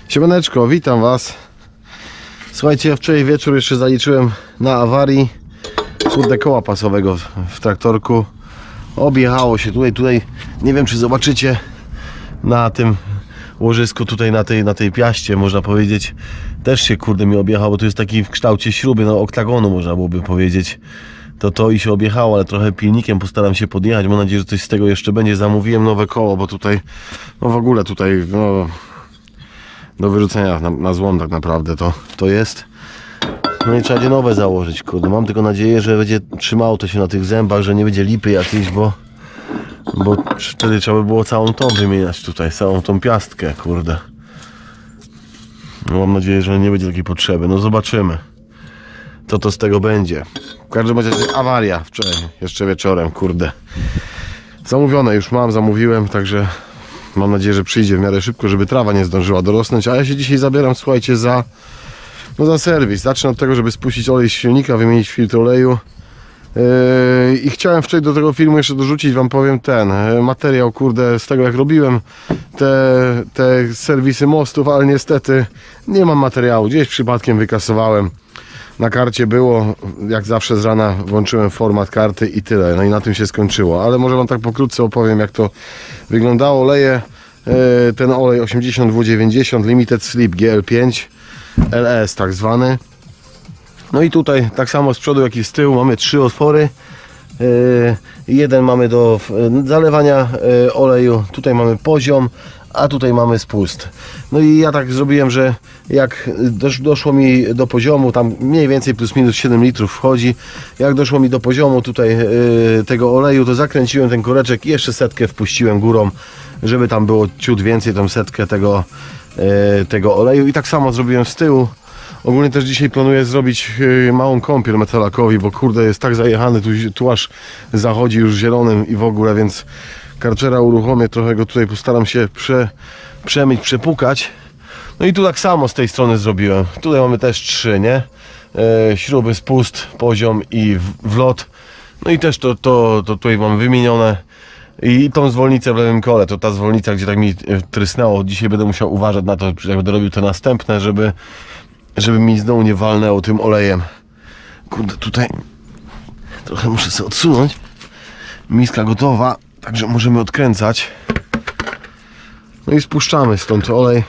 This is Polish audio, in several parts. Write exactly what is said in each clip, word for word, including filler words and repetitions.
Siemaneczko, witam was. Słuchajcie, ja wczoraj wieczór jeszcze zaliczyłem na awarii kurde koła pasowego w, w traktorku. Objechało się tutaj, tutaj, nie wiem czy zobaczycie na tym łożysku, tutaj na tej, na tej piaście, można powiedzieć, też się kurde mi objechało, bo to jest taki w kształcie śruby, no oktagonu można byłoby powiedzieć. To to i się objechało, ale trochę pilnikiem postaram się podjechać. Mam nadzieję, że coś z tego jeszcze będzie. Zamówiłem nowe koło, bo tutaj, no w ogóle tutaj, no do wyrzucenia na, na złom tak naprawdę to, to jest. No i trzeba będzie nowe założyć, kurde. Mam tylko nadzieję, że będzie trzymało to się na tych zębach, że nie będzie lipy jakiejś, bo bo wtedy trzeba by było całą tą wymieniać tutaj, całą tą piastkę, kurde. No mam nadzieję, że nie będzie takiej potrzeby. No zobaczymy, co to z tego będzie. W każdym razie awaria wczoraj, jeszcze wieczorem, kurde. Zamówione już mam, zamówiłem, także mam nadzieję, że przyjdzie w miarę szybko, żeby trawa nie zdążyła dorosnąć. A ja się dzisiaj zabieram, słuchajcie, za, no za serwis. Zacznę od tego, żeby spuścić olej z silnika, wymienić filtr oleju. Yy, I chciałem wczoraj do tego filmu jeszcze dorzucić, wam powiem, ten materiał, kurde, z tego jak robiłem te, te serwisy mostów, ale niestety nie mam materiału. Gdzieś przypadkiem wykasowałem. Na karcie było, jak zawsze z rana włączyłem format karty i tyle. No i na tym się skończyło. Ale może wam tak pokrótce opowiem, jak to wyglądało. Leję yy, ten olej osiemdziesiąt dwa dziewięćdziesiąt Limited Slip G L pięć L S tak zwany. No i tutaj tak samo z przodu jak i z tyłu mamy trzy otwory. Yy, jeden mamy do yy, zalewania yy, oleju, tutaj mamy poziom, a tutaj mamy spust. No i ja tak zrobiłem, że jak dosz, doszło mi do poziomu, tam mniej więcej plus minus siedem litrów wchodzi, jak doszło mi do poziomu tutaj yy, tego oleju, to zakręciłem ten koreczek i jeszcze setkę wpuściłem górą, żeby tam było ciut więcej, tą setkę tego, yy, tego oleju. I tak samo zrobiłem z tyłu. Ogólnie też dzisiaj planuję zrobić yy, małą kąpiel metalakowi, bo kurde jest tak zajechany, tu, tu aż zachodzi już zielonym i w ogóle, więc karczera uruchomię, trochę go tutaj postaram się prze, przemyć, przepukać. No i tu tak samo z tej strony zrobiłem. Tutaj mamy też trzy, nie? Yy, śruby, spust, poziom i w, wlot. No i też to, to, to tutaj mam wymienione. I tą zwolnicę w lewym kole, to ta zwolnica, gdzie tak mi trysnęło. Dzisiaj będę musiał uważać na to, jak będę robił te następne, żeby żeby mi znowu nie walnęło tym olejem. Kurde, tutaj trochę muszę sobie odsunąć. Miska gotowa, także możemy odkręcać. No i spuszczamy stąd olej.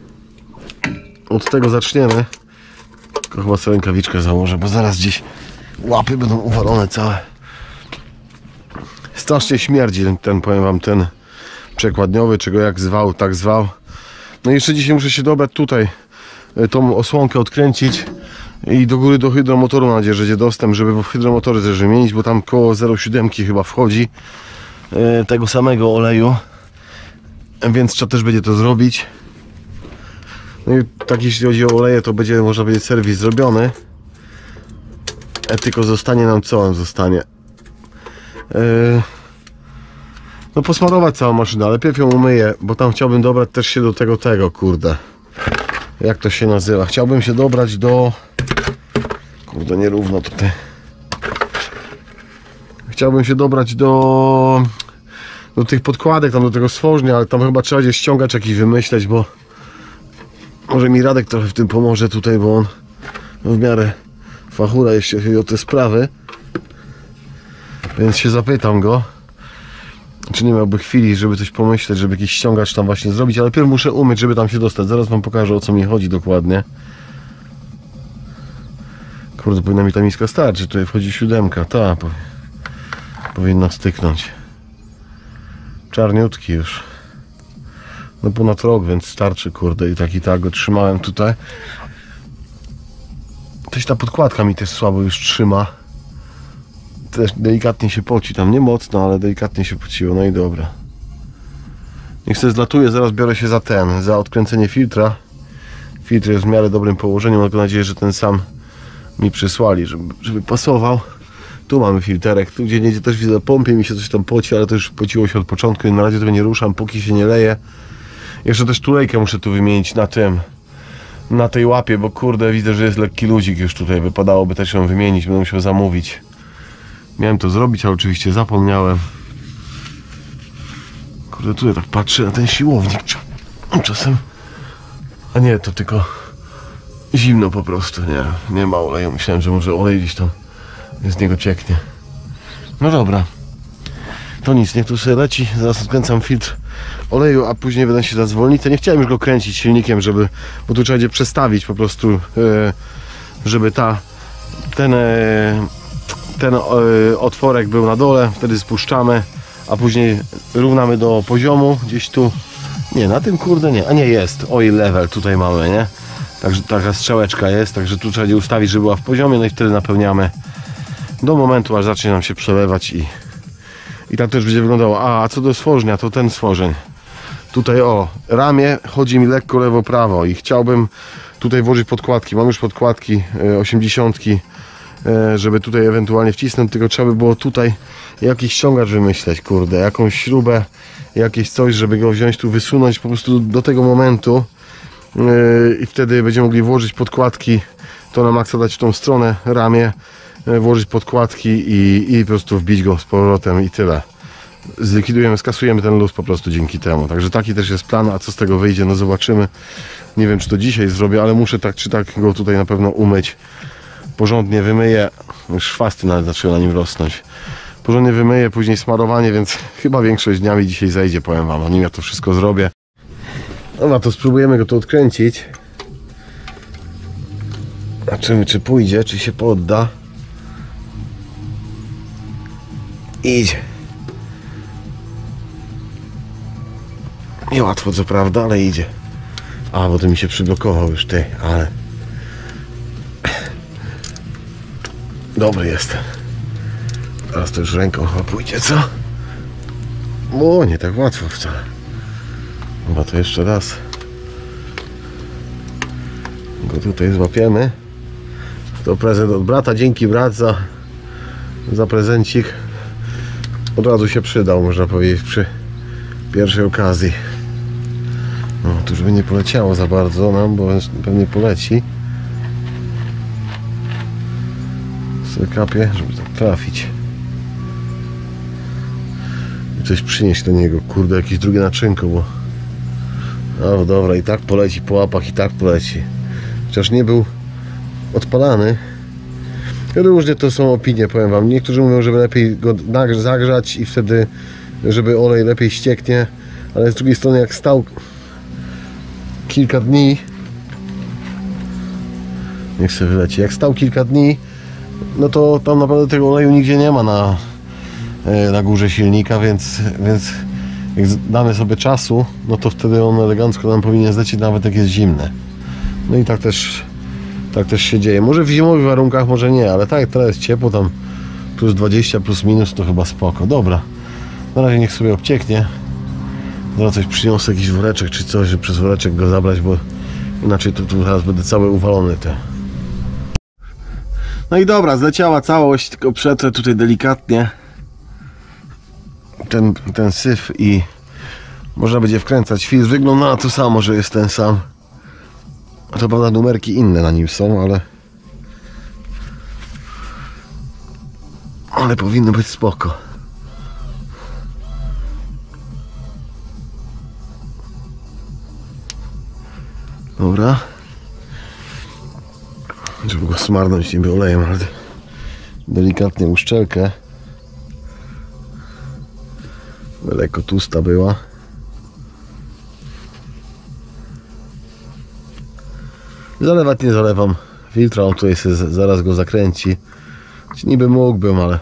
Od tego zaczniemy. Tylko chyba sobie rękawiczkę założę, bo zaraz gdzieś łapy będą uwalone całe. Strasznie śmierdzi ten, ten, powiem wam, ten przekładniowy, czego jak zwał, tak zwał. No i jeszcze dzisiaj muszę się dobrać tutaj, tą osłonkę odkręcić i do góry do hydromotoru, mam nadzieję, że będzie dostęp, żeby w hydromotory też wymienić, bo tam koło zero przecinek siedem chyba wchodzi e, tego samego oleju, więc trzeba też będzie to zrobić. No i tak jeśli chodzi o oleje, to będzie, można powiedzieć, serwis zrobiony. E, tylko zostanie nam, co nam zostanie? E, no posmarować całą maszynę, ale pierw ją umyję, bo tam chciałbym dobrać też się do tego, tego, kurde. Jak to się nazywa? Chciałbym się dobrać do... Kurde, nierówno tutaj. Chciałbym się dobrać do... do tych podkładek, tam do tego stworznia, ale tam chyba trzeba gdzieś ściągać jakiś wymyśleć, bo... Może mi Radek trochę w tym pomoże tutaj, bo on w miarę fachura, jeśli chodzi o te sprawy. Więc się zapytam go, czy nie miałby chwili, żeby coś pomyśleć, żeby jakiś ściągacz tam właśnie zrobić, ale najpierw muszę umyć, żeby tam się dostać. Zaraz wam pokażę, o co mi chodzi dokładnie. Kurde, powinna mi ta miska starczy. Tutaj wchodzi siódemka, ta powinna styknąć. Czarniutki już. No ponad rok, więc starczy, kurde, i tak i tak go trzymałem tutaj. Też ta podkładka mi też słabo już trzyma. Też delikatnie się poci, tam nie mocno, ale delikatnie się pociło, no i dobra. Niech sobie zlatuje, zaraz biorę się za ten, za odkręcenie filtra. Filtr jest w miarę dobrym położeniu, mam nadzieję, że ten sam mi przysłali, żeby, żeby pasował. Tu mamy filterek, tu gdzie niedzie też widzę pompie, mi się coś tam poci, ale to już pociło się od początku i na razie tego nie ruszam, póki się nie leje. Jeszcze też tulejkę muszę tu wymienić na tym, na tej łapie, bo kurde, widzę, że jest lekki luzik już tutaj, wypadałoby też ją wymienić, będę musiał zamówić. Miałem to zrobić, ale oczywiście zapomniałem. Kurde, tutaj tak patrzę na ten siłownik. Czasem A nie, to tylko zimno po prostu, nie, nie ma oleju. Myślałem, że może olej gdzieś tam z niego cieknie. No dobra, to nic, niech tu sobie leci. Zaraz odkręcam filtr oleju, a później będę się zadzwonić. To nie chciałem już go kręcić silnikiem, żeby, bo tu trzeba będzie przestawić po prostu, żeby ta ten, ten otworek był na dole, wtedy spuszczamy, a później równamy do poziomu gdzieś tu. Nie, na tym kurde nie, a nie, jest oil level, tutaj mamy, nie? Także taka strzałeczka jest, także tu trzeba ustawić, żeby była w poziomie, no i wtedy napełniamy do momentu, aż zacznie nam się przelewać i, i tak też będzie wyglądało. A, a co do stworzenia, to ten stworzeń. Tutaj o, ramię chodzi mi lekko lewo-prawo i chciałbym tutaj włożyć podkładki. Mam już podkładki osiemdziesiątki, żeby tutaj ewentualnie wcisnąć, tylko trzeba by było tutaj jakiś ściągacz wymyśleć, kurde, jakąś śrubę, jakieś coś, żeby go wziąć tu, wysunąć po prostu do tego momentu i wtedy będziemy mogli włożyć podkładki, to na maksa dać w tą stronę, ramię, włożyć podkładki i, i po prostu wbić go z powrotem i tyle. Zlikwidujemy, skasujemy ten luz po prostu dzięki temu. Także taki też jest plan, a co z tego wyjdzie, no zobaczymy. Nie wiem, czy to dzisiaj zrobię, ale muszę tak czy tak go tutaj na pewno umyć. Porządnie wymyję, już chwasty nawet zaczęły na nim rosnąć. Porządnie wymyję, później smarowanie, więc chyba większość dnia mi dzisiaj zejdzie, powiem wam, nim ja to wszystko zrobię. Dobra, to spróbujemy go tu odkręcić. Zobaczymy, czy pójdzie, czy się podda. Idzie. Niełatwo co prawda, ale idzie. A, bo to mi się przyblokował już, ty, ale... Dobry jest. Teraz to już ręką chyba pójdzie, co? O, nie tak łatwo wcale. Chyba to jeszcze raz go tutaj złapiemy. To prezent od brata. Dzięki brat za, za prezencik. Od razu się przydał, można powiedzieć, przy pierwszej okazji. No, tu żeby nie poleciało za bardzo nam, bo pewnie poleci. Sobie kapię, żeby tak trafić. I coś przynieść do niego, kurde, jakieś drugie naczynko, bo... No dobra, i tak poleci po łapach, i tak poleci. Chociaż nie był odpalany. Różnie to są opinie, powiem wam. Niektórzy mówią, żeby lepiej go zagrzać i wtedy, żeby olej lepiej ścieknie. Ale z drugiej strony, jak stał kilka dni, niech sobie wyleci, jak stał kilka dni, no to tam naprawdę tego oleju nigdzie nie ma na, na górze silnika, więc, więc jak damy sobie czasu, no to wtedy on elegancko nam powinien zlecieć, nawet jak jest zimne. No i tak też, tak też się dzieje. Może w zimowych warunkach, może nie, ale tak jak teraz jest ciepło, tam plus dwadzieścia, plus minus, to chyba spoko. Dobra, na razie niech sobie obcieknie. Zaraz coś przyniosę, jakiś woreczek czy coś, żeby przez woreczek go zabrać, bo inaczej to tu teraz będę cały uwalony. Te. No i dobra, zleciała całość, tylko przetrę tutaj delikatnie ten, ten syf i można będzie wkręcać. Filtr wygląda na to samo, że jest ten sam. A to prawda, numerki inne na nim są, ale ale powinno być spoko. Dobra. Żeby go smarnąć niby olejem, ale delikatnie uszczelkę. Lekko tłusta była. Zalewać nie zalewam filtra, on tutaj sobie zaraz go zakręci. Niby mógłbym, ale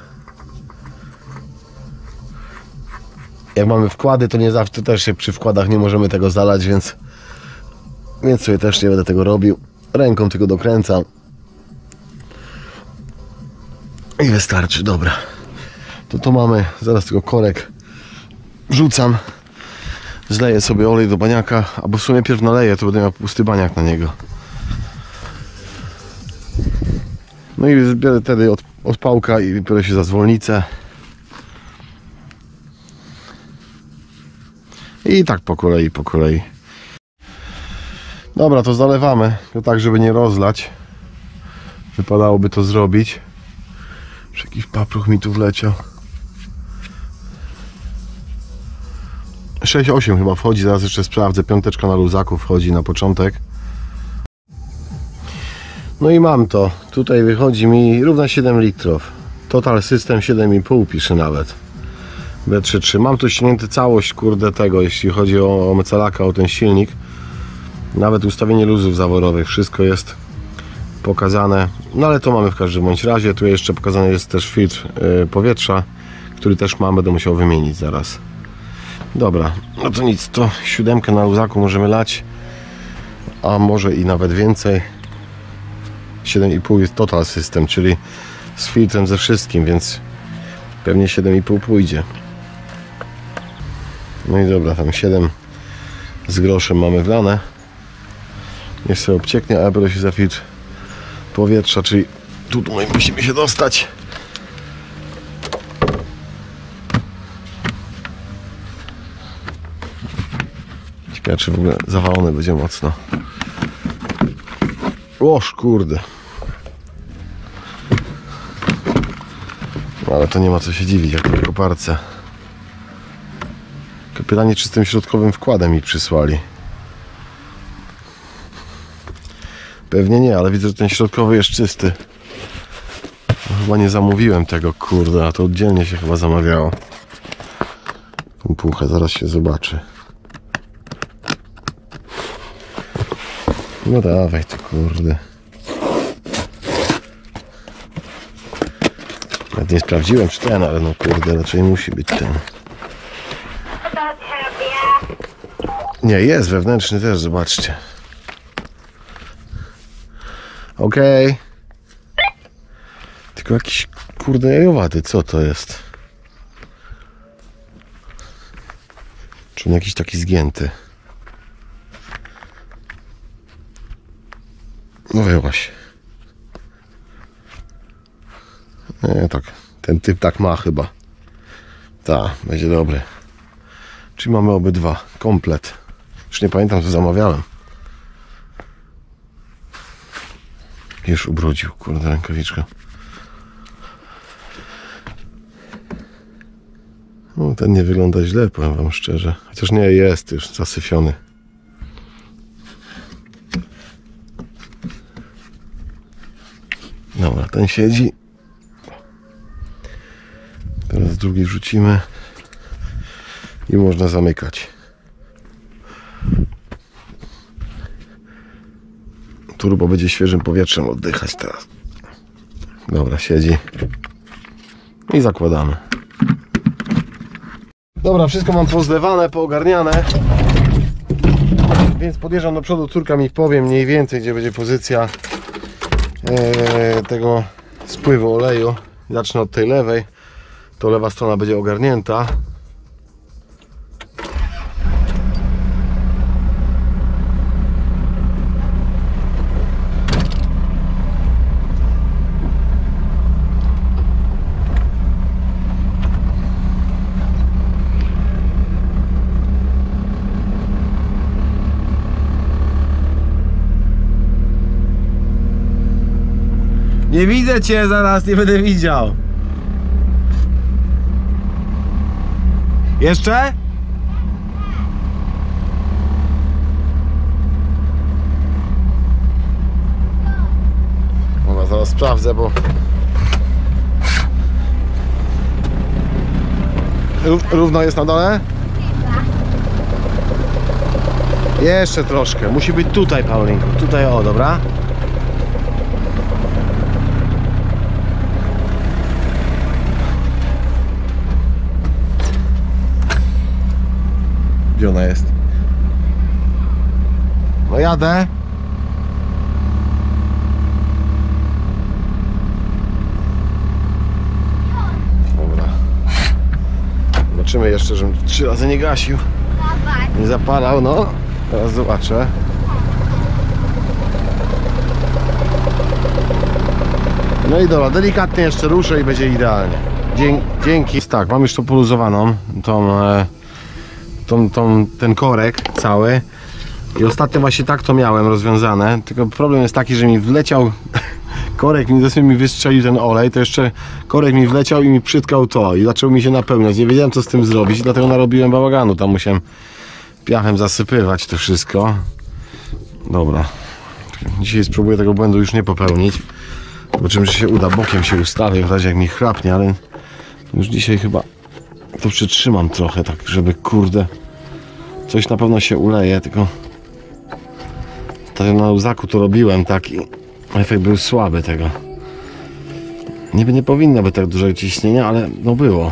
jak mamy wkłady, to nie zawsze też się przy wkładach nie możemy tego zalać, więc więc sobie też nie będę tego robił. Ręką tylko dokręcam i wystarczy. Dobra, to to mamy. Zaraz tylko korek wrzucam, zleję sobie olej do baniaka, albo w sumie pierw naleję, to będę miał pusty baniak na niego. No i zbiorę wtedy od, od pałka i biorę się za zwolnicę. I tak po kolei, po kolei. Dobra, to zalewamy, to tak, żeby nie rozlać. Wypadałoby to zrobić. Już jakiś papruch mi tu wleciał. sześć osiem chyba wchodzi, zaraz jeszcze sprawdzę. Piąteczka na luzaku wchodzi na początek. No i mam to. Tutaj wychodzi mi równo siedem litrów. Total System siedem i pół pisze nawet. B trzy trzy. Mam tu ściągnięty całość, kurde, tego, jeśli chodzi o, o Mecalaka, o ten silnik. Nawet ustawienie luzów zaworowych, wszystko jest pokazane. No ale to mamy w każdym bądź razie. Tu jeszcze pokazany jest też filtr yy, powietrza, który też mam, będę musiał wymienić zaraz. Dobra, no to nic, to siódemkę na luzaku możemy lać, a może i nawet więcej. siedem i pół jest Total System, czyli z filtrem ze wszystkim, więc pewnie siedem i pół pójdzie. No i dobra, tam siedem z groszem mamy wlane. Niech sobie obcieknie, a biorę się za filtr powietrza, czyli tutaj musimy się dostać. Ciekawe, czy w ogóle zawalony będzie mocno. Łoż, kurde. No, ale to nie ma co się dziwić, jak w koparce. Pytanie, czy z tym środkowym wkładem mi przysłali. Pewnie nie, ale widzę, że ten środkowy jest czysty. No, chyba nie zamówiłem tego, kurde, a to oddzielnie się chyba zamawiało. Tą puchę, zaraz się zobaczy. No dawaj to, kurde. Nawet nie sprawdziłem, czy ten, ale no kurde, raczej musi być ten. Nie, jest wewnętrzny też, zobaczcie. Okej. Okay. Tylko jakiś, kurde, jajowaty, co to jest? Czy on jakiś taki zgięty? No wyłaś. Nie, tak. Ten typ tak ma chyba. Tak, będzie dobry. Czyli mamy obydwa. Komplet. Już nie pamiętam, co zamawiałem. Już ubrudził, kurde, rękawiczkę. No, ten nie wygląda źle, powiem wam szczerze. Chociaż nie, jest już zasyfiony. Dobra, ten siedzi. Teraz drugi wrzucimy i można zamykać. Turbo będzie świeżym powietrzem oddychać teraz. Dobra, siedzi. I zakładamy. Dobra, wszystko mam pozlewane, poogarniane. Więc podjeżdżam do przodu, córka mi powie mniej więcej, gdzie będzie pozycja e, tego spływu oleju. Zacznę od tej lewej. To lewa strona będzie ogarnięta. Nie widzę cię, zaraz nie będę widział. Jeszcze? Dobra, zaraz sprawdzę, bo równo jest na dole? Jeszcze troszkę. Musi być tutaj, Paulinku. Tutaj, o, dobra. Gdzie ona jest? No jadę. Dobra. Zobaczymy jeszcze, żebym trzy razy nie gasił. Nie zapalał, no. Teraz zobaczę. No i dobra, delikatnie jeszcze ruszę i będzie idealnie. Dzięki. Tak, mam już to poluzowaną, tą, tą, tą, ten korek cały. I ostatnio właśnie tak to miałem rozwiązane. Tylko problem jest taki, że mi wleciał korek, mi dosłownie mi wystrzelił ten olej. To jeszcze korek mi wleciał i mi przytkał to. I zaczął mi się napełniać. Nie wiedziałem, co z tym zrobić, dlatego narobiłem bałaganu. Tam musiałem piachem zasypywać to wszystko. Dobra. Dzisiaj spróbuję tego błędu już nie popełnić. Zobaczymy, czy się uda. Bokiem się ustawię, w razie jak mi chrapnie, ale już dzisiaj chyba to przytrzymam trochę, tak żeby kurde coś na pewno się uleje, tylko tak na luzaku to robiłem, tak, i efekt był słaby tego. Niby nie powinno być tak dużego ciśnienia, ale no było.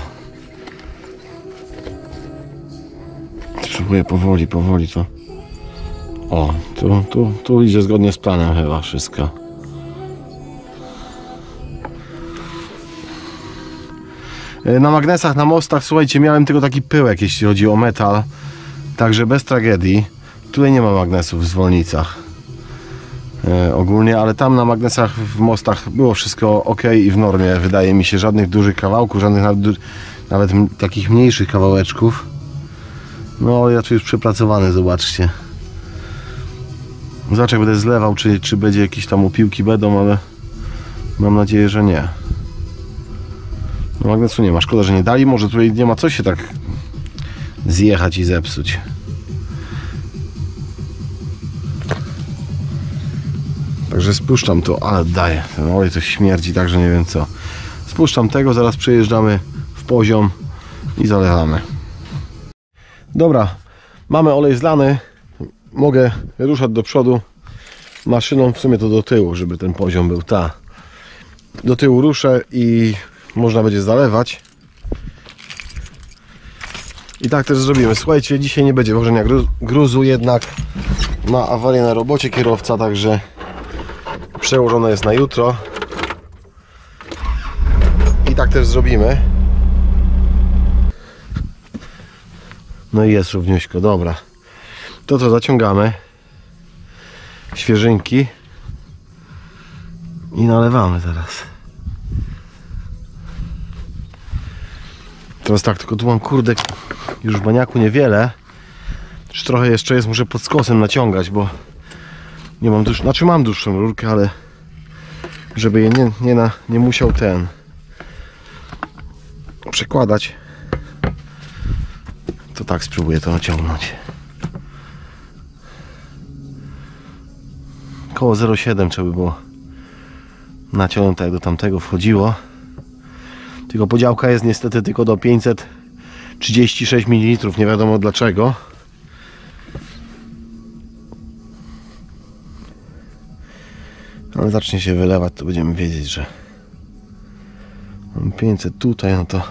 Spróbuję powoli, powoli to. O, tu, tu, tu idzie zgodnie z planem chyba wszystko. Na magnesach, na mostach, słuchajcie, miałem tylko taki pyłek, jeśli chodzi o metal. Także bez tragedii. Tutaj nie ma magnesów w zwolnicach. E, ogólnie, ale tam na magnesach, w mostach było wszystko ok i w normie, wydaje mi się. Żadnych dużych kawałków, żadnych nawet, nawet takich mniejszych kawałeczków. No, ale ja tu już przepracowany, zobaczcie. Zobacz, jak będę zlewał, czy, czy będzie jakieś tam opiłki będą, ale mam nadzieję, że nie. No, magnesu nie ma, szkoda, że nie dali. Może tutaj nie ma co się tak zjechać i zepsuć. Także spuszczam to, ale daję. Ten olej coś śmierdzi, także nie wiem co. Spuszczam tego, zaraz przejeżdżamy w poziom i zalewamy. Dobra, mamy olej zlany. Mogę ruszać do przodu maszyną, w sumie to do tyłu, żeby ten poziom był ta. Do tyłu ruszę i można będzie zalewać. I tak też zrobimy. Słuchajcie, dzisiaj nie będzie wożenia gruzu, jednak ma awarię na robocie kierowca, także przełożone jest na jutro. I tak też zrobimy. No i jest równiuśko, dobra. To co, zaciągamy świeżynki i nalewamy teraz. Teraz tak, tylko tu mam kurde już w baniaku niewiele. Już trochę jeszcze jest, muszę pod skosem naciągać, bo nie mam dłuższą, znaczy mam dłuższą rurkę, ale żeby je nie, nie, na, nie musiał ten przekładać, to tak spróbuję to naciągnąć. Koło zero przecinek siedem trzeba by było naciągnąć, jak do tamtego wchodziło. Tylko podziałka jest niestety tylko do pięćset trzydzieści sześć mililitrów, nie wiadomo dlaczego. Ale zacznie się wylewać, to będziemy wiedzieć, że mam pięćset tutaj, no to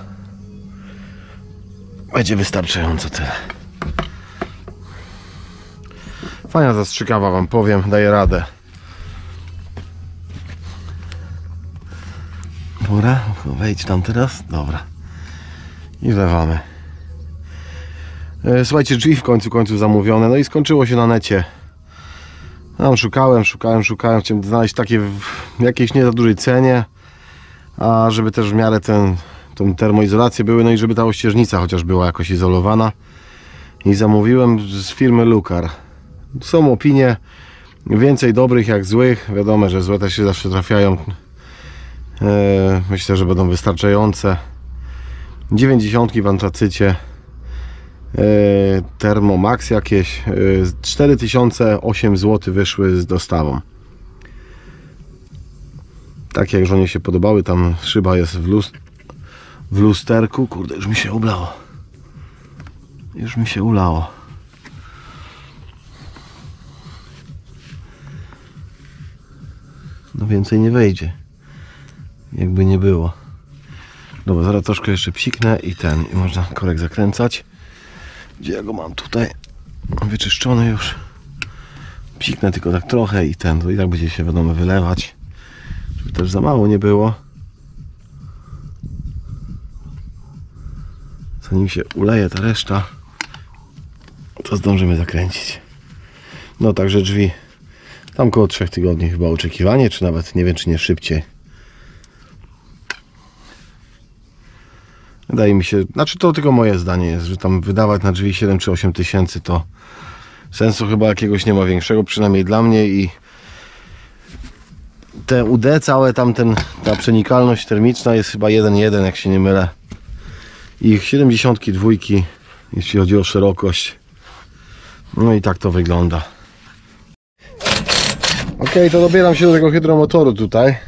będzie wystarczająco tyle. Fajna zastrzykawa, wam powiem, daje radę. Dobra, wejdź tam teraz, dobra. I wlewamy. Słuchajcie, drzwi w końcu końcu zamówione, no i skończyło się na necie. Tam szukałem, szukałem, szukałem, chciałem znaleźć takie w jakiejś nie za dużej cenie, a żeby też w miarę ten, tą termoizolację były, no i żeby ta ościeżnica chociaż była jakoś izolowana. I zamówiłem z firmy Lukar. Są opinie, więcej dobrych jak złych, wiadomo, że złe też się zawsze trafiają. Myślę, że będą wystarczające. dziewięćdziesiątki w antracycie. Thermomax jakieś. cztery tysiące osiem złotych wyszły z dostawą. Tak jak żonie się podobały. Tam szyba jest w, lust w lusterku. Kurde, już mi się ulało. Już mi się ulało. No więcej nie wejdzie. Jakby nie było. Dobra, zaraz troszkę jeszcze psiknę i ten, i można korek zakręcać. Gdzie ja go mam tutaj? Wyczyszczony już. Psiknę tylko tak trochę i ten, to i tak będzie się wiadomo wylewać. Żeby też za mało nie było. Zanim się uleje ta reszta, to zdążymy zakręcić. No także drzwi. Tam koło trzech tygodni chyba oczekiwanie, czy nawet nie wiem, czy nie szybciej. Wydaje mi się, znaczy to tylko moje zdanie jest, że tam wydawać na drzwi siedem czy osiem tysięcy to sensu chyba jakiegoś nie ma większego, przynajmniej dla mnie. I te U D całe tamten, ta przenikalność termiczna jest chyba jeden jeden, jak się nie mylę. I siedemdziesiątki dwa, jeśli chodzi o szerokość. No i tak to wygląda. Ok, to dobieram się do tego hydromotoru tutaj.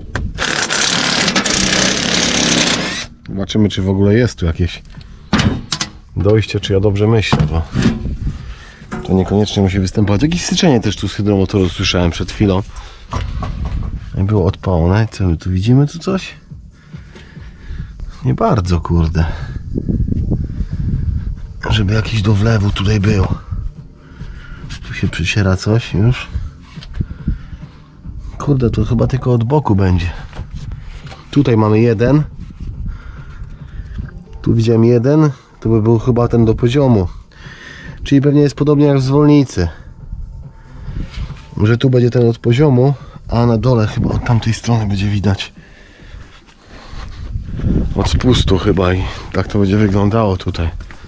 Zobaczymy, czy w ogóle jest tu jakieś dojście, czy ja dobrze myślę, bo to niekoniecznie musi występować. Jakieś styczenie też tu z hydromotoru słyszałem przed chwilą. Nie było odpalone. Co my tu widzimy? Tu coś? Nie bardzo, kurde. Żeby jakiś do wlewu tutaj był. Tu się przyciera coś już. Kurde, to chyba tylko od boku będzie. Tutaj mamy jeden. Tu widziałem jeden. To by był chyba ten do poziomu. Czyli pewnie jest podobnie jak w zwolnicy. Może tu będzie ten od poziomu, a na dole chyba od tamtej strony będzie widać. Od spustu chyba i tak to będzie wyglądało tutaj.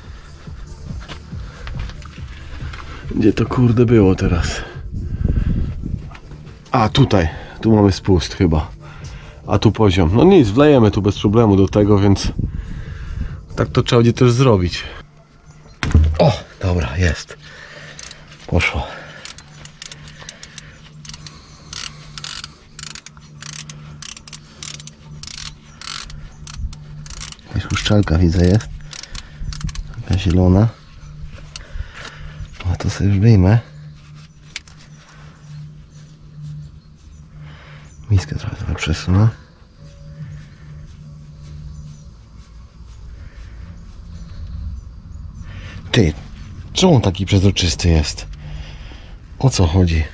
Gdzie to kurde było teraz? A tutaj, tu mamy spust chyba. A tu poziom. No nic, wlejemy tu bez problemu do tego, więc tak to trzeba będzie też zrobić. O, dobra, jest. Poszło. Jakaś uszczelka widzę jest. Taka zielona. No to sobie już wyjmę. Miskę trochę, trochę przesunę. Ty, czemu on taki przezroczysty jest? O co chodzi?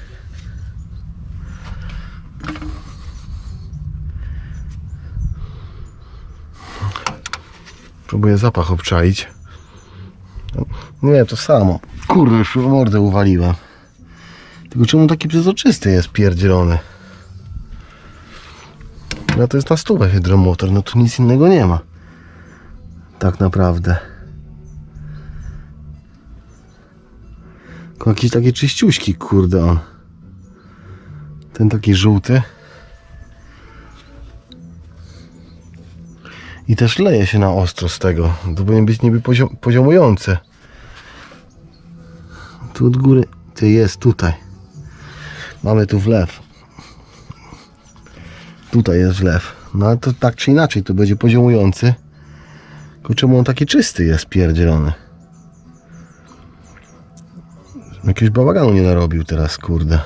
Próbuję zapach obczaić. Nie, to samo. Kurde, już mordę uwaliłem. Tylko czemu taki przezroczysty jest pierdzielony? No to jest na stówę hydromotor, no tu nic innego nie ma. Tak naprawdę. Tylko jakieś takie czyściuśki, kurde on. Ten taki żółty. I też leje się na ostro z tego. To powinien być niby poziom, poziomujące. Tu od góry. Ty, jest tutaj. Mamy tu wlew. Tutaj jest wlew. No ale to tak czy inaczej to będzie poziomujący. Tylko czemu on taki czysty jest pierdzielony? Jakiegoś bałaganu nie narobił teraz, kurde.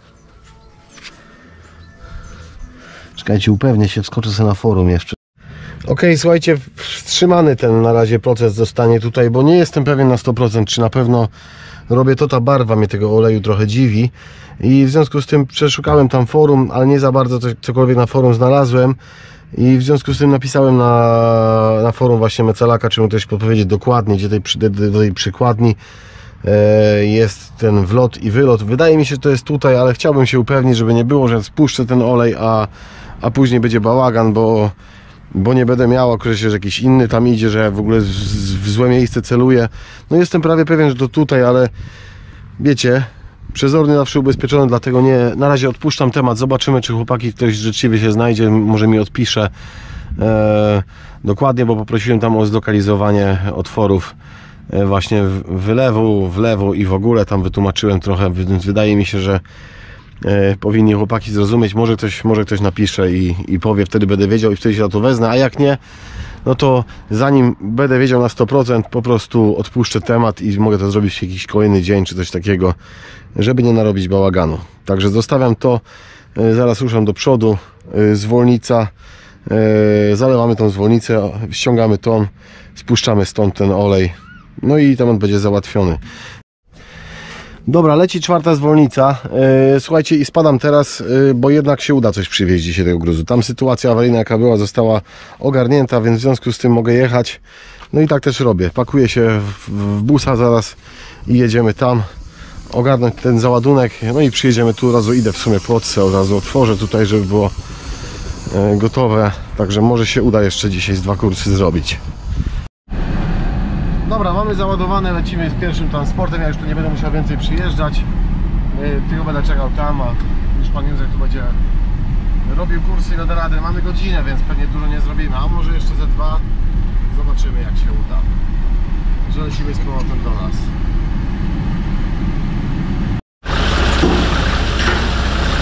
Czekajcie, upewnię się, wskoczę sobie na forum jeszcze. Ok, słuchajcie, wstrzymany ten na razie proces zostanie tutaj, bo nie jestem pewien na sto procent, czy na pewno robię to, ta barwa mnie tego oleju trochę dziwi. I w związku z tym przeszukałem tam forum, ale nie za bardzo coś, cokolwiek na forum znalazłem. I w związku z tym napisałem na, na forum właśnie Mecelaka, czy mu ktoś podpowiedzieć dokładnie, gdzie tej, do, do tej przykładni e, jest ten wlot i wylot. Wydaje mi się, że to jest tutaj, ale chciałbym się upewnić, żeby nie było, że spuszczę ten olej, a, a później będzie bałagan, bo, bo nie będę miał, określić, że jakiś inny tam idzie, że w ogóle w, w złe miejsce celuję. No jestem prawie pewien, że to tutaj, ale wiecie, przezorny zawsze ubezpieczony, dlatego nie, na razie odpuszczam temat. Zobaczymy, czy chłopaki ktoś życzliwie się znajdzie, może mi odpisze e, dokładnie, bo poprosiłem tam o zlokalizowanie otworów e, właśnie wylewu, wlewu i w ogóle tam wytłumaczyłem trochę, więc wydaje mi się, że e, powinni chłopaki zrozumieć. Może ktoś, może ktoś napisze i, i powie, wtedy będę wiedział i wtedy się na to wezmę, a jak nie, no to zanim będę wiedział na sto procent, po prostu odpuszczę temat i mogę to zrobić w jakiś kolejny dzień, czy coś takiego, żeby nie narobić bałaganu. Także zostawiam to, zaraz ruszam do przodu, zwolnica, zalewamy tą zwolnicę, ściągamy ton, spuszczamy stąd ten olej, no i temat będzie załatwiony. Dobra, leci czwarta zwolnica. Słuchajcie, i spadam teraz, bo jednak się uda coś przywieźć dzisiaj tego gruzu. Tam sytuacja awaryjna, jaka była, została ogarnięta, więc w związku z tym mogę jechać. No i tak też robię. Pakuję się w busa zaraz i jedziemy tam, ogarnąć ten załadunek. No i przyjedziemy tu, od razu idę w sumie płotce, od razu otworzę tutaj, żeby było gotowe. Także może się uda jeszcze dzisiaj z dwa kursy zrobić. Dobra, mamy załadowane, lecimy z pierwszym transportem. Ja już tu nie będę musiał więcej przyjeżdżać. Tylko będę czekał tam, a już pan Józef tu będzie robił kursy i do rady. Mamy godzinę, więc pewnie dużo nie zrobimy, a może jeszcze ze dwa. Zobaczymy, jak się uda. Że lecimy z powrotem do nas.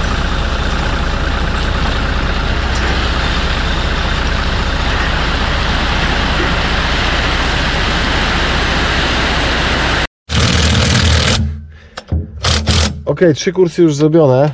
Ok, trzy kursy już zrobione.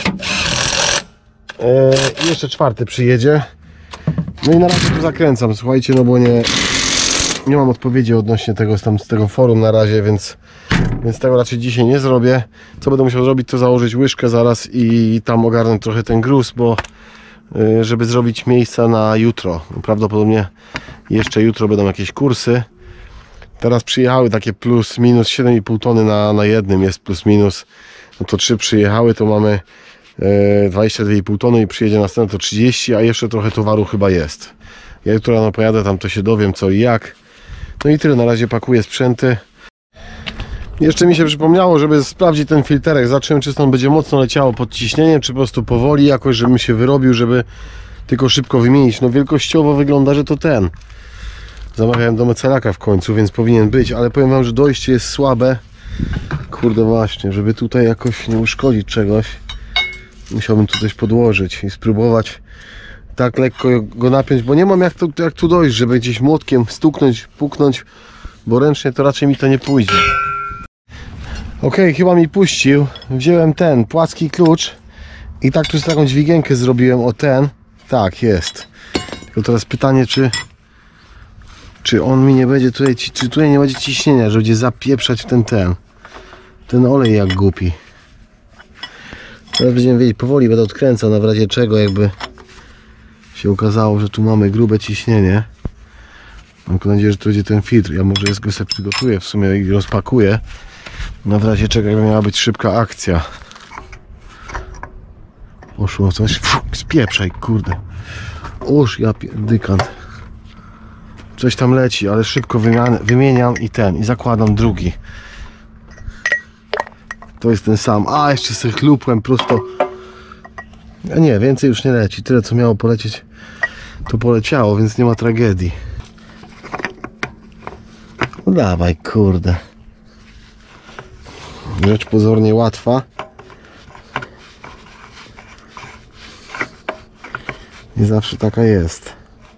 Yy, jeszcze czwarty przyjedzie. No i na razie tu zakręcam, słuchajcie, no bo nie, nie mam odpowiedzi odnośnie tego, tam z tego forum na razie, więc, więc tego raczej dzisiaj nie zrobię. Co będę musiał zrobić, to założyć łyżkę zaraz i tam ogarnąć trochę ten gruz, bo yy, żeby zrobić miejsca na jutro. Prawdopodobnie jeszcze jutro będą jakieś kursy. Teraz przyjechały takie plus minus siedem i pół tony na, na jednym jest plus minus. No to trzy przyjechały, to mamy dwadzieścia dwa i pół tony i przyjedzie następne to trzydzieści, a jeszcze trochę towaru chyba jest. Ja jutro rano pojadę tam, to się dowiem co i jak. No i tyle, na razie pakuję sprzęty. Jeszcze mi się przypomniało, żeby sprawdzić ten filterek. Zobaczyłem, czy on będzie mocno leciało pod ciśnieniem, czy po prostu powoli jakoś, żebym się wyrobił, żeby tylko szybko wymienić. No wielkościowo wygląda, że to ten. Zamawiałem do Mecelaka w końcu, więc powinien być, ale powiem wam, że dojście jest słabe. Kurde właśnie, żeby tutaj jakoś nie uszkodzić czegoś, musiałbym tu coś podłożyć i spróbować tak lekko go napiąć, bo nie mam jak, to, jak tu dojść, żeby gdzieś młotkiem stuknąć, puknąć, bo ręcznie to raczej mi to nie pójdzie. Ok, chyba mi puścił. Wziąłem ten płaski klucz i tak tu taką dźwigienkę zrobiłem o ten. Tak, jest. Tylko teraz pytanie, czy czy on mi nie będzie tutaj, czy tutaj nie będzie ciśnienia, że będzie zapieprzać w ten ten ten olej jak głupi. Teraz będziemy wiedzieć, powoli będę odkręcał, na w razie czego jakby się okazało, że tu mamy grube ciśnienie. Mam nadzieję, że to będzie ten filtr. Ja może go sobie przygotuję w sumie i rozpakuję. Na w razie czego jakby miała być szybka akcja. Poszło coś. Fuh, spieprzaj, kurde. Oż ja pierdykant. Coś tam leci, ale szybko wymian wymieniam i ten, i zakładam drugi. To jest ten sam. A, jeszcze sobie chlupłem prosto. A nie, więcej już nie leci. Tyle co miało polecieć, to poleciało, więc nie ma tragedii. No dawaj, kurde. Rzecz pozornie łatwa. Nie zawsze taka jest.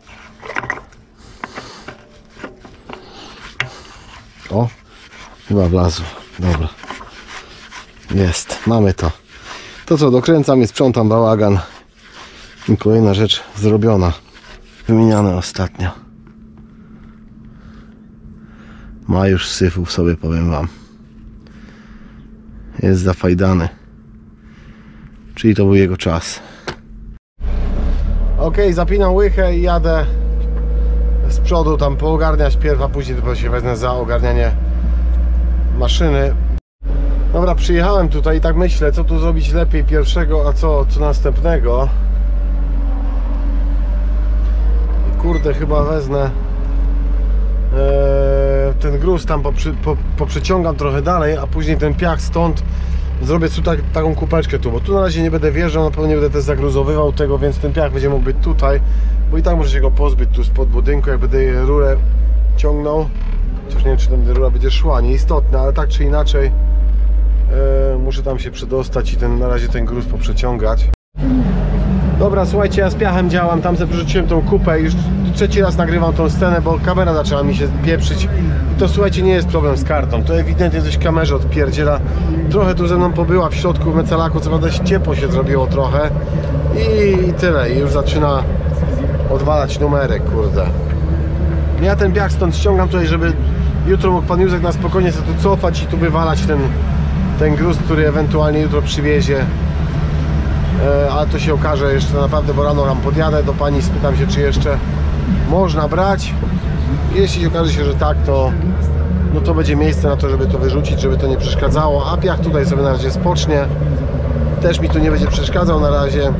O, chyba wlazło. Dobra. Jest, mamy to. To co, dokręcam i sprzątam bałagan. I kolejna rzecz zrobiona. Wymieniane ostatnio. Ma już syfu w sobie, powiem wam. Jest zafajdany. Czyli to był jego czas. Ok, zapinam łychę i jadę z przodu tam poogarniać pierw, a później dopiero się wezmę za ogarnianie maszyny. Dobra, przyjechałem tutaj i tak myślę, co tu zrobić lepiej pierwszego, a co, co następnego. I kurde, chyba wezmę e, ten gruz tam poprzy, po, poprzeciągam trochę dalej, a później ten piach stąd zrobię tu tak, taką kupeczkę tu, bo tu na razie nie będę wjeżdżał, na pewno nie będę też zagruzowywał tego, więc ten piach będzie mógł być tutaj, bo i tak muszę się go pozbyć tu spod budynku, jak będę rurę ciągnął. Chociaż nie wiem, czy tam rura będzie szła, nieistotne, ale tak czy inaczej e, muszę tam się przedostać i ten, na razie ten gruz poprzeciągać. Dobra, słuchajcie, ja z piachem działam, tam sobie przerzuciłem tą kupę, już trzeci raz nagrywam tą scenę, bo kamera zaczęła mi się pieprzyć. I to, słuchajcie, nie jest problem z kartą, to ewidentnie coś kamerze odpierdziela. Trochę tu ze mną pobyła w środku w Mecelaku, co prawda ciepło się zrobiło trochę i, i tyle, i już zaczyna odwalać numerek, kurde. Ja ten piach stąd ściągam tutaj, żeby jutro mógł pan Józek na spokojnie sobie tu cofać i tu wywalać ten, ten gruz, który ewentualnie jutro przywiezie. Ale to się okaże jeszcze naprawdę, bo rano tam podjadę do pani, spytam się, czy jeszcze można brać. Jeśli okaże się, że tak, to no to będzie miejsce na to, żeby to wyrzucić, żeby to nie przeszkadzało, a piach tutaj sobie na razie spocznie, też mi tu nie będzie przeszkadzał na razie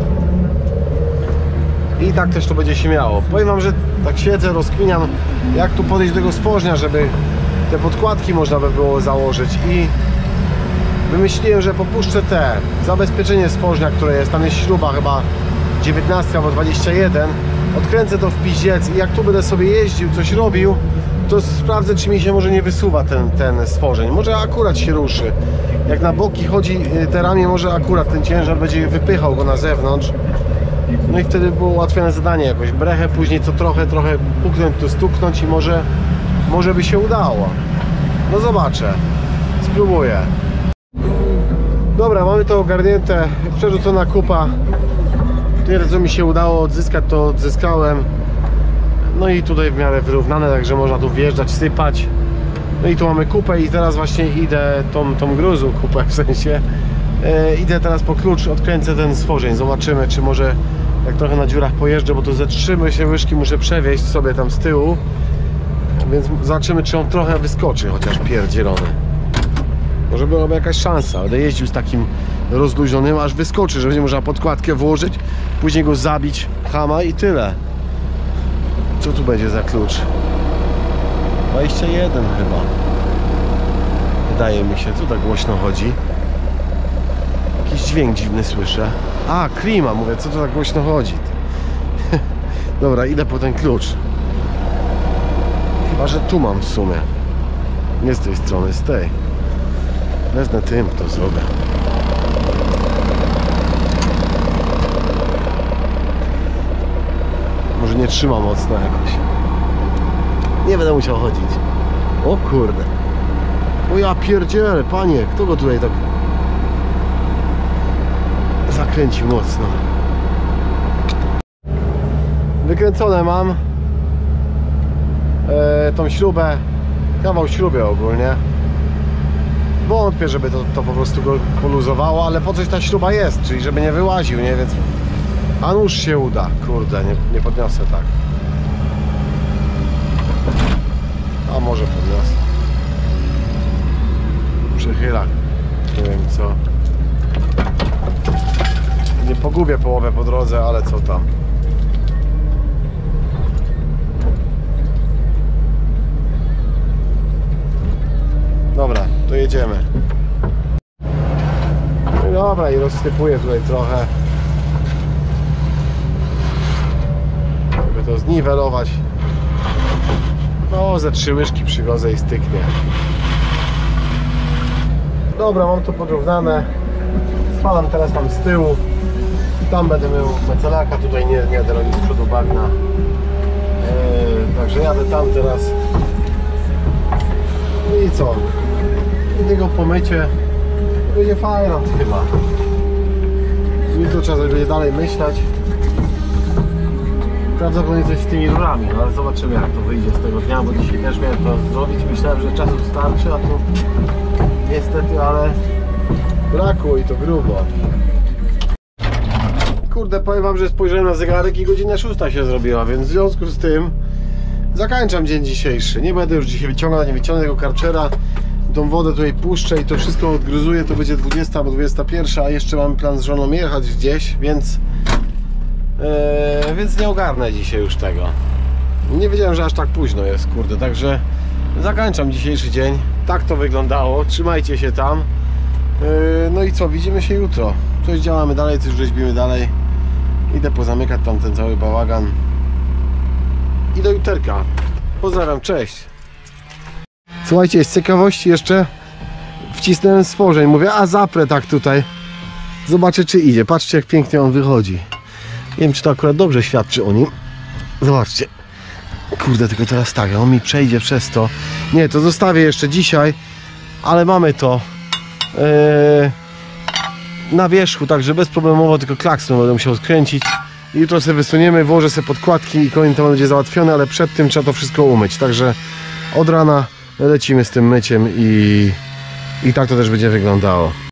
i tak też to będzie się miało. Powiem wam, że tak siedzę, rozkminiam, jak tu podejść do tego stworznia, żeby te podkładki można by było założyć i wymyśliłem, że popuszczę te zabezpieczenie stworznia, które jest, tam jest śruba chyba dziewiętnaście albo dwadzieścia jeden, odkręcę to w piździec i jak tu będę sobie jeździł, coś robił, to sprawdzę, czy mi się może nie wysuwa ten, ten stworzeń, może akurat się ruszy, jak na boki chodzi te ramię, może akurat ten ciężar będzie wypychał go na zewnątrz, no i wtedy było ułatwione zadanie, jakoś brechę później co trochę, trochę puknąć, tu stuknąć i może, może by się udało, no zobaczę, spróbuję. Dobra, mamy to ogarnięte, przerzucona kupa. Tyle co mi się udało odzyskać, to odzyskałem. No i tutaj w miarę wyrównane, także można tu wjeżdżać, sypać. No i tu mamy kupę i teraz właśnie idę tą, tą gruzu kupę w sensie. E, idę teraz po klucz, odkręcę ten stworzeń, zobaczymy czy może jak trochę na dziurach pojeżdżę, bo to ze trzy się łyżki muszę przewieźć sobie tam z tyłu. Więc zobaczymy czy on trochę wyskoczy, chociaż pierdzielony. Może byłaby jakaś szansa, będę jeździł z takim rozluźnionym, aż wyskoczy, że będzie można podkładkę włożyć, później go zabić, hama i tyle. Co tu będzie za klucz? dwadzieścia jeden chyba. Wydaje mi się, co tak głośno chodzi? Jakiś dźwięk dziwny słyszę. A, klima, mówię, co to tak głośno chodzi? Dobra, idę po ten klucz. Chyba, że tu mam w sumie. Nie z tej strony, z tej. Wezmę tym, to zrobię. Może nie trzyma mocno jakoś. Nie będę musiał chodzić. O kurde. O ja pierdzielę, panie, kto go tutaj tak zakręcił mocno. Wykręcone mam e, tą śrubę, kawał śruby ogólnie. Wątpię, żeby to, to po prostu go poluzowało, ale po coś ta śruba jest, czyli żeby nie wyłaził, nie? Więc a nuż się uda, kurde, nie, nie podniosę tak. A może podniosę. Przychyla, nie wiem co. Nie pogubię połowę po drodze, ale co tam. Dobra, to jedziemy. No i dobra, i rozsypuję tutaj trochę. Żeby to zniwelować. No, ze trzy łyżki przygodzę i styknie. Dobra, mam to podrównane. Spalam teraz tam z tyłu. Tam będę miał mecelaka, tutaj nie, nie jadę robić z przodu bagna. Eee, także jadę tam teraz. I co? Jego pomycie będzie fajna chyba. Jutro trzeba będzie dalej myśleć. Prawdopodobnie coś z tymi rurami, no ale zobaczymy jak to wyjdzie z tego dnia, bo dzisiaj też miałem to zrobić. Myślałem, że czasu starczy, a tu niestety, ale brakło i to grubo. Kurde, powiem wam, że spojrzałem na zegarek i godzina szósta się zrobiła, więc w związku z tym zakończam dzień dzisiejszy. Nie będę już dzisiaj wyciągał, nie wyciągnę tego karczera. Tą wodę tutaj puszczę i to wszystko odgruzuję, to będzie dwudziesta albo dwudziesta pierwsza, a jeszcze mam plan z żoną jechać gdzieś, więc Yy, więc nie ogarnę dzisiaj już tego. Nie wiedziałem, że aż tak późno jest, kurde, także zakończam dzisiejszy dzień. Tak to wyglądało, trzymajcie się tam. Yy, no i co, widzimy się jutro. Coś działamy dalej, coś rzeźbimy dalej. Idę pozamykać tam ten cały bałagan. I do juterka. Pozdrawiam, cześć. Słuchajcie, z ciekawości jeszcze wcisnąłem stworzeń. Mówię, a zaprę tak tutaj. Zobaczę czy idzie. Patrzcie jak pięknie on wychodzi. Nie wiem czy to akurat dobrze świadczy o nim. Zobaczcie. Kurde, tylko teraz tak, on mi przejdzie przez to. Nie, to zostawię jeszcze dzisiaj. Ale mamy to yy, na wierzchu, także bezproblemowo, tylko klakson będę musiał skręcić. I jutro sobie wysuniemy, włożę sobie podkładki i kolejny temat będzie załatwiony, ale przed tym trzeba to wszystko umyć. Także od rana lecimy z tym myciem i, i tak to też będzie wyglądało.